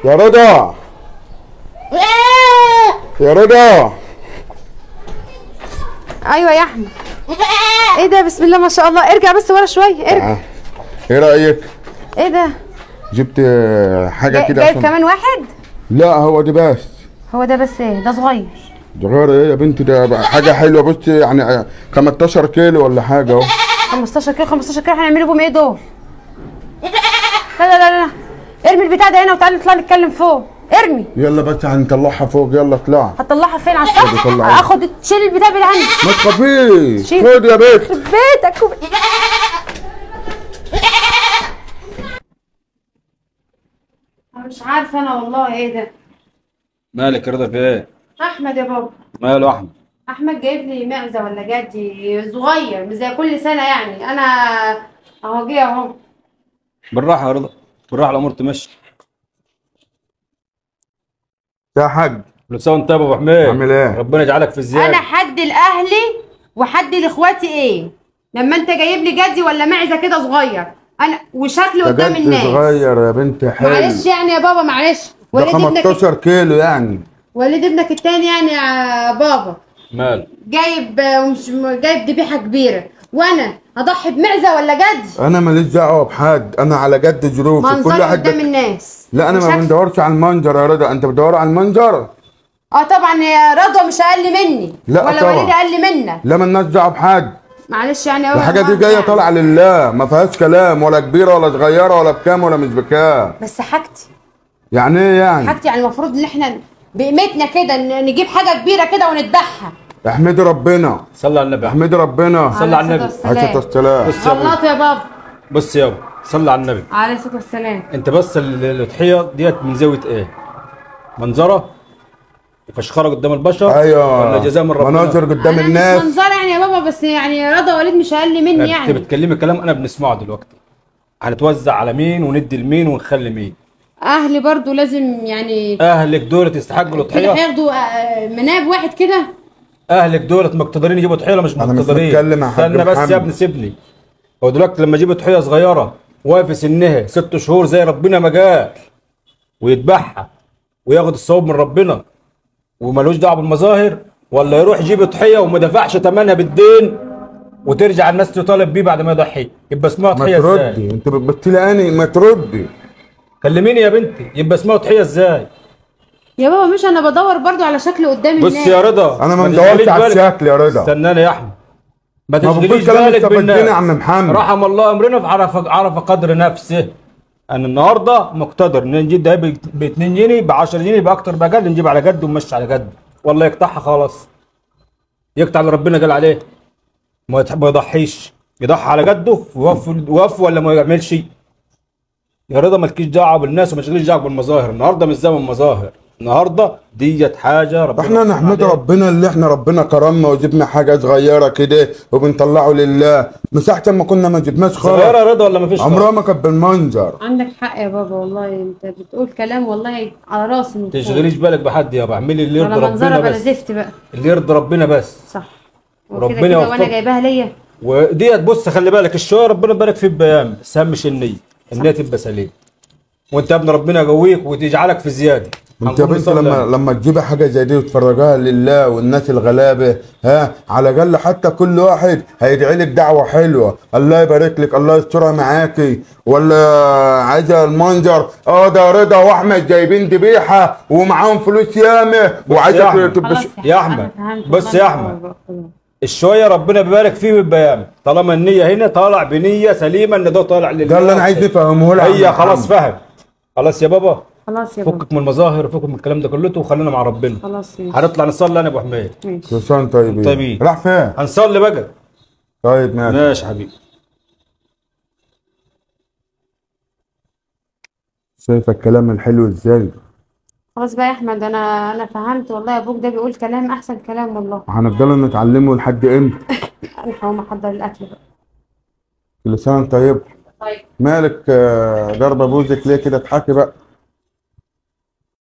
يا رضا يا رضا. ايوه يا احمد. ايه ده؟ بسم الله ما شاء الله. ارجع بس ورا شويه، ارجع. ايه رايك؟ ايه ده؟ جبت حاجه كده جايب كمان واحد؟ لا هو ده بس. هو ده بس؟ ايه ده صغير؟ صغير ايه يا بنتي؟ ده حاجه حلوه. بص يعني 15 كيلو ولا حاجه اهو. 15 كيلو؟ 15 كيلو هنعمله بهم ايه دول؟ لا لا لا لا، ارمي البتاع ده هنا وتعالى نطلع نتكلم فوق. ارمي. يلا بس هنطلعها فوق. يلا اطلع. هتطلعها فين؟ على السطح؟ اخد تشيل البتاع اللي عندي. ما تخافيش. خد يا بنت. بيتك مش عارفه انا والله. ايه ده؟ مالك يا رضا؟ في ايه؟ احمد يا بابا. ماله احمد؟ احمد جايب لي معزه ولا جدي صغير مش زي كل سنه يعني. انا اهو جه اهو. بالراحه يا رضا، بالراحه، الامور تمشي. يا حاج كل سنه وانت طيب يا ابو حميد. عامل ايه؟ ربنا يجعلك في الزياده. انا حد لاهلي وحد لاخواتي. ايه لما انت جايب لي جدي ولا معزه كده صغير انا وشكله قدام الناس؟ صغير يا بنت حلو. معلش يعني يا بابا، معلش. ده 15 كيلو يعني. وليد ابنك التاني يعني يا بابا. مال؟ جايب مش جايب ذبيحه كبيره، وانا اضحي بمعزه ولا جدي؟ انا ماليش دعوه بحد، انا على قد ظروفي. كل واحد قدام الناس. لا انا ما بندورش على المنظر يا رضا. انت بتدور على المنظر. طبعا يا رضوى مش اقل مني. لا ولا طبعا. وليد اقل منك. لا مالناش دعوه بحد. معلش يعني. الحاجه دي جايه طالعه لله، ما فيهاش كلام، ولا كبيره ولا صغيره ولا بكام ولا مش بكام. بس حاجتي. يعني ايه يعني؟ حاجتي يعني المفروض ان احنا بقيمتنا كده نجيب حاجه كبيره كده ونذبحها. احمدي ربنا. صلي على النبي. احمدي ربنا. صلي على النبي. عليه الصلاه والسلام. بص يا الله يا بابا. بص يابا، صلي على النبي عليه الصلاه والسلام. انت بس الاضحيه ديت من زاويه ايه؟ منظره وفشخره قدام البشر؟ ايوه ولا جزاء من ربنا؟ مناظر قدام الناس. مش منظر يعني يا بابا، بس يعني رضا وليد مش اقل مني يعني. انت بتكلمي كلام انا بنسمعه دلوقتي. هنتوزع على مين وندي لمين ونخلي مين؟ اهلي برضو لازم يعني. اهلك دول يستحقوا الاضحيه؟ هياخدوا مناب واحد كده. اهلك دول مقتدرين يجيبوا ضحيه ولا مش مقتدرين؟ انا مش بتكلم يا حاج استنى بس يا ابني، سيبني. هو دلوقتي لما يجيب ضحيه صغيره واقف سنها 6 شهور زي ربنا ما قال ويذبحها وياخد الثواب من ربنا ومالوش دعوه بالمظاهر، ولا يروح يجيب ضحيه وما دفعش ثمنها بالدين وترجع الناس تطالب بيه بعد ما يضحي؟ يبقى اسمها ضحيه ازاي؟ ما تردي، انت بتبتلاني. ما تردي. كلميني يا بنتي، يبقى اسمها ضحيه ازاي؟ يا بابا مش انا بدور برضو على شكل قدام الناس. بص يا رضا، انا ما بدورش على الشكل يا رضا. استناني يا احمد، ما تشغليش بالك بالناس يا عم محمد. رحم الله امرنا عرف قدر نفسه. انا النهارده مقتدر نجيب ده ب 2 جنيه ب 10 جنيه باكتر بجد، نجيب على جد ونمشي على جد. والله يقطعها خلاص، يقطع اللي ربنا قال عليه. ما يضحيش، يضحي على جده ويوفي ولا ما يعملش. يا رضا مالكيش دعوه بالناس وما تشغليش دعوه بالمظاهر. النهارده مش زمن مظاهر، النهارده ديت حاجه ربنا. احنا نحمد ربنا اللي احنا ربنا كرمنا وجبنا حاجه صغيره كده وبنطلعه لله. مساحه ما كنا ما جبناش خالص. صغيره يا رضا ولا ما فيش؟ عمرها ما كانت بالمنظر. عندك حق يا بابا والله. انت بتقول كلام والله على راسي من فوق. تشغليش بالك بحد يابا، اعملي اللي يرضي ربنا بلا بس. زفت بقى. اللي يرضي ربنا بس. صح. ربنا كده وانا جايباها ليا. وديت بص خلي بالك الشويه ربنا يبارك فيه بيام، بس اهم شيء النيه، النيه تبقى سليم. وانت يا ابن ربنا يقويك وتجعلك في زياده. انت يا بنت لما تجيبي حاجه زي دي وتفرجها لله والناس الغلابه، على الاقل حتى كل واحد هيدعي لك دعوه حلوه، الله يبارك لك، الله يسترها معاكي. ولا عايزه المنظر ده رضا واحمد جايبين ذبيحه ومعاهم فلوس ياما وعايزه تبقى يا احمد. بص يا احمد، الشويه ربنا بيبارك فيه بالبيان، طالما النيه هنا طالع بنيه سليمه ان ده طالع لله. ده اللي انا عايز افهمه لك. هي خلاص فهم. خلاص يا بابا، خلاص يا بابا، فكك من المظاهر وفكك من الكلام ده كله وخلينا مع ربنا. خلاص ماشي. هنطلع نصلي انا يا ابو حميد. ماشي. كل طيبين. راح فين؟ هنصلي بقى. طيب ماشي. ماشي حبيبي. شايفه الكلام الحلو ازاي؟ خلاص بقى يا احمد، انا فهمت والله. ابوك ده بيقول كلام احسن كلام والله. هنفضلوا نتعلمه لحد امتى؟ انا هقوم احضر الاكل بقى. كل سنه وانت طيب. طيب. مالك ضربه بوزك ليه كده؟ اضحكي بقى.